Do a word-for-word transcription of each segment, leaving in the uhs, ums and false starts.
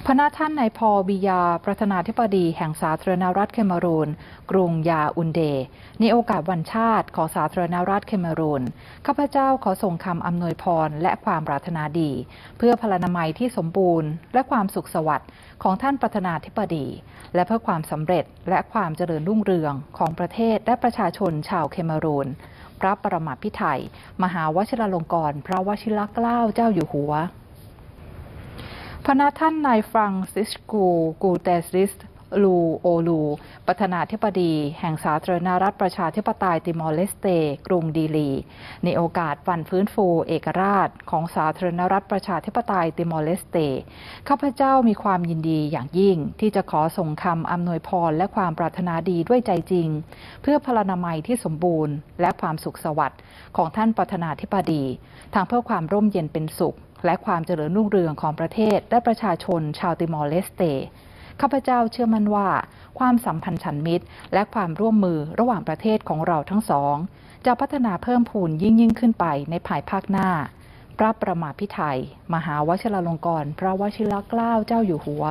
พระนาท่านนายพอล บิยาประธานาธิบดีแห่งสาธารณรัฐเคเมารูนกรุงยาอุนเดในโอกาสวันชาติของสาธารณรัฐเคเมารูนข้าพเจ้าขอส่งคำอำนวยพรและความปรารถนาดีเพื่อพลานามัยที่สมบูรณ์และความสุขสวัสดิ์ของท่านประธานาธิบดีและเพื่อความสำเร็จและความเจริญรุ่งเรืองของประเทศและประชาชนชาวเคเมารูนพระปรมาภิไธยมหาวชิราลงกรณ์พระวชิรเกล้าเจ้าอยู่หัวพระนาท่านนายฟรังซิสโก กูเตซิส ลูโอลู ประธานาธิบดีแห่งสาธารณรัฐประชาธิปไตยติมอร์เลสเตกรุงดีลีในโอกาสวันฟื้นฟูเอกราชของสาธารณรัฐประชาธิปไตยติมอร์เลสเตข้าพเจ้ามีความยินดีอย่างยิ่งที่จะขอส่งคำอำนวยพรและความปรารถนาดีด้วยใจจริงเพื่อพลานามัยที่สมบูรณ์และความสุขสวัสดิ์ของท่านประธานาธิบดีทางเพื่อความร่มเย็นเป็นสุขและความเจริญรุ่งเรืองของประเทศและประชาชนชาวติมอร์เลสเตข้าพเจ้าเชื่อมั่นว่าความสัมพันธ์ฉันมิตรและความร่วมมือระหว่างประเทศของเราทั้งสองจะพัฒนาเพิ่มพูนยิ่งยิ่งขึ้นไปในภายภาคหน้าพระประมาภิไธยมหาวชิราลงกรณ์พระวชิรเกล้าเจ้าอยู่หัว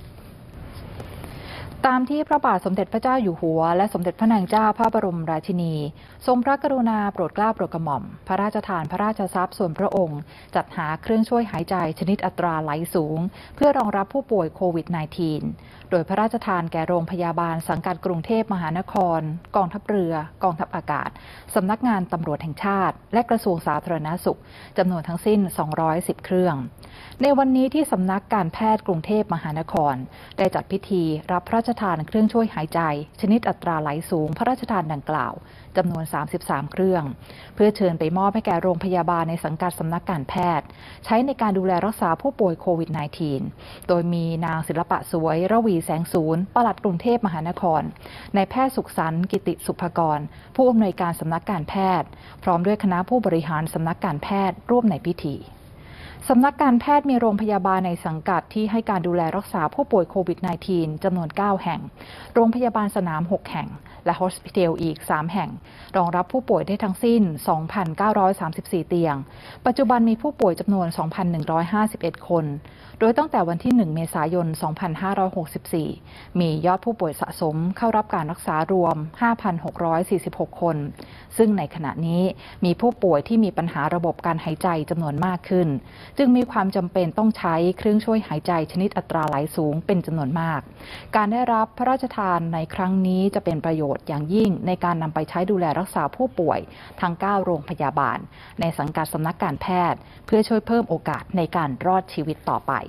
ตามที่พระบาทสมเด็จพระเจ้าอยู่หัวและสมเด็จพระนางเจ้าพระบรมราชินีทรงพระกรุณาโปรดเกล้าโปรดกระหม่อมพระราชทานพระราชทรัพย์ส่วนพระองค์จัดหาเครื่องช่วยหายใจชนิดอัตราไหลสูงเพื่อรองรับผู้ป่วยโควิด สิบเก้า โดยพระราชทานแก่โรงพยาบาลสังกัดกรุงเทพมหานครกองทัพเรือกองทัพอากาศสำนักงานตำรวจแห่งชาติและกระทรวงสาธารณสุขจำนวนทั้งสิ้นสองร้อยสิบเครื่องในวันนี้ที่สำนักการแพทย์กรุงเทพมหานครได้จัดพิธีรับพระราชทานเครื่องช่วยหายใจชนิดอัตราไหลสูงพระราชทานดังกล่าวจำนวนสามสิบสามเครื่องเพื่อเชิญไปมอบให้แก่โรงพยาบาลในสังกัดสำนักการแพทย์ใช้ในการดูแลรักษาผู้ป่วยโควิด สิบเก้า โดยมีนางศิลปะสวยระวีแสงศูนย์ปลัดกรุงเทพมหานครนายแพทย์สุขสันต์กิติสุภกรผู้อำนวยการสำนักการแพทย์พร้อมด้วยคณะผู้บริหารสำนักการแพทย์ร่วมในพิธีสำนักการแพทย์มีโรงพยาบาลในสังกัดที่ให้การดูแลรักษาผู้ป่วยโควิด สิบเก้า จำนวนเก้าแห่งโรงพยาบาลสนามหกแห่งและโฮสพิทอลอีกสามแห่งรองรับผู้ป่วยได้ทั้งสิ้น สองพันเก้าร้อยสามสิบสี่ เตียงปัจจุบันมีผู้ป่วยจำนวน สองพันหนึ่งร้อยห้าสิบเอ็ด คนโดยตั้งแต่วันที่หนึ่งเมษายนสองพันห้าร้อยหกสิบสี่มียอดผู้ป่วยสะสมเข้ารับการรักษารวม ห้าพันหกร้อยสี่สิบหก คนซึ่งในขณะนี้มีผู้ป่วยที่มีปัญหาระบบการหายใจจำนวนมากขึ้นจึงมีความจำเป็นต้องใช้เครื่องช่วยหายใจชนิดอัตราไหลสูงเป็นจำนวนมากการได้รับพระราชทานในครั้งนี้จะเป็นประโยชน์อย่างยิ่งในการนำไปใช้ดูแลรักษาผู้ป่วยทั้งเก้าโรงพยาบาลในสังกัดสำนักการแพทย์เพื่อช่วยเพิ่มโอกาสในการรอดชีวิตต่อไป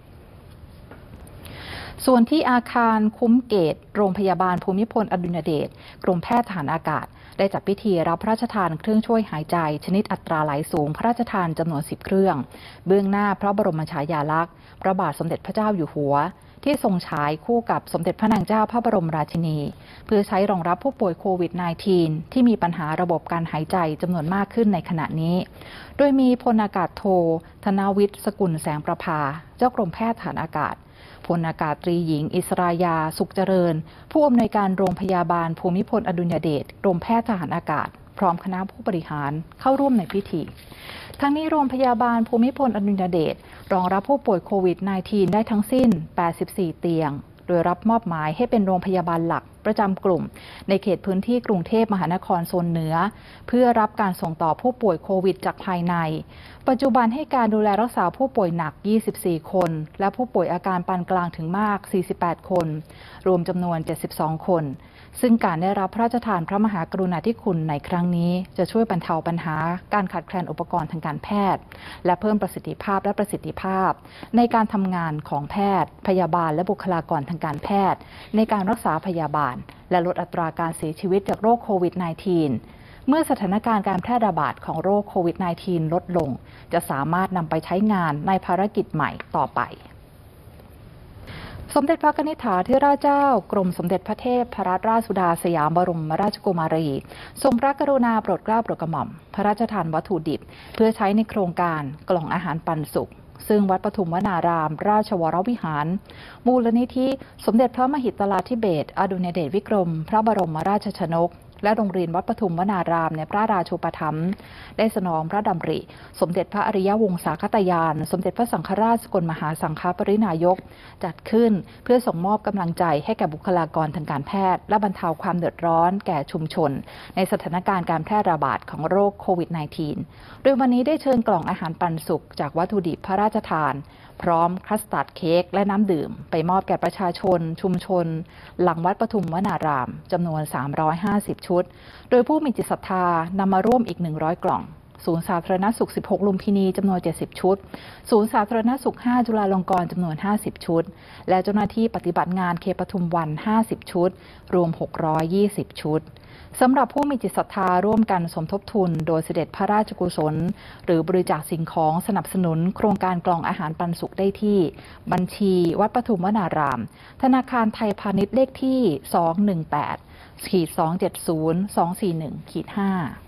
ส่วนที่อาคารคุ้มเกตโรงพยาบาลภูมิพลอดุลยเดชกรมแพทย์ทหารอากาศได้จัดพิธีรับพระราชทานเครื่องช่วยหายใจชนิดอัตราไหลสูงพระราชทานจำนวนสิบเครื่องเบื้องหน้าพระบรมฉายาลักษณ์พระบาทสมเด็จพระเจ้าอยู่หัวที่ทรงฉายคู่กับสมเด็จพระนางเจ้าพระบรมราชินีเพื่อใช้รองรับผู้ป่วยโควิด สิบเก้า ที่มีปัญหาระบบการหายใจจำนวนมากขึ้นในขณะนี้โดยมีพลอากาศโทธนวิทย์สกุลแสงประภาเจ้ากรมแพทย์ทหารอากาศพลอากาศตรีหญิงอิสรายาสุขเจริญผู้อำนวยการโรงพยาบาลภูมิพลอดุลยเดชกรมแพทย์ทหารอากาศพร้อมคณะผู้บริหารเข้าร่วมในพิธีทั้งนี้โรงพยาบาลภูมิพลอดุลยเดชรองรับผู้ป่วยโควิด สิบเก้า ได้ทั้งสิ้นแปดสิบสี่เตียงโดยรับมอบหมายให้เป็นโรงพยาบาลหลักประจำกลุ่มในเขตพื้นที่กรุงเทพมหานครโซนเหนือเพื่อรับการส่งต่อผู้ป่วยโควิดจากภายในปัจจุบันให้การดูแลรักษาผู้ป่วยหนักยี่สิบสี่คนและผู้ป่วยอาการปานกลางถึงมากสี่สิบแปดคนรวมจำนวนเจ็ดสิบสองคนซึ่งการได้รับพระราชทานพระมหากรุณาธิคุณในครั้งนี้จะช่วยบรรเทาปัญหาการขาดแคลนอุปกรณ์ทางการแพทย์และเพิ่มประสิทธิภาพและประสิทธิภาพในการทำงานของแพทย์พยาบาลและบุคลากรทางการแพทย์ในการรักษาพยาบาลและลดอัตราการเสียชีวิตจากโรคโควิด สิบเก้า เมื่อสถานการณ์การแพร่ระบาดของโรคโควิด สิบเก้า ลดลงจะสามารถนำไปใช้งานในภารกิจใหม่ต่อไปสมเด็จพระนิธิถาธิราชเจ้ากรมสมเด็จพระเทพรัตนราชสุดาสยามบรมราชกุมารีทรงพระกรุณาโปรดเกล้าโปรดกระหม่อมพระราชทานวัตถุดิบเพื่อใช้ในโครงการกล่องอาหารปันสุขซึ่งวัดปฐุมวนารามราชวรวิหารมูลนิธิสมเด็จพระมหิดลาธิเบศรอดุลยเดชวิกรมพระบรมราชชนกและโรงเรียนวัดปทุมวนารามในพระราชูปถัมภ์ได้สนองพระดำริ สมเด็จพระอริยวงศาคตยาน สมเด็จพระสังฆราชสกลมหาสังฆปรินายกจัดขึ้นเพื่อส่งมอบกำลังใจให้แก่บุคลากรทางการแพทย์และบรรเทาความเดือดร้อนแก่ชุมชนในสถานการณ์การแพร่ระบาดของโรคโควิด สิบเก้า โดยวันนี้ได้เชิญกล่องอาหารปันสุขจากวัตถุดิบพระราชทานพร้อมคัสตาร์ดเค้กและน้ำดื่มไปมอบแก่ประชาชนชุมชนหลังวัดปทุมวนารามจำนวนสามร้อยห้าสิบชุดโดยผู้มีจิตศรัทธานำมาร่วมอีกหนึ่งร้อยกล่องศูนย์สาธารณสุขสิบหกลุมพินีจำนวนเจ็ดสิบชุดศูนย์สาธารณสุขห้าจุฬาลงกรณ์จำนวนห้าสิบชุดและเจ้าหน้าที่ปฏิบัติงานเคปทุมวันห้าสิบชุดรวมหกร้อยยี่สิบชุดสำหรับผู้มีจิตศรัทธาร่วมกันสมทบทุนโดยเสด็จพระราชกุศลหรือบริจาคสิ่งของสนับสนุนโครงการกล่องอาหารปันสุขได้ที่บัญชีวัดปทุมวนารามธนาคารไทยพาณิชย์เลขที่สองหนึ่งแปด สองเจ็ดศูนย์ สองสี่หนึ่ง ห้า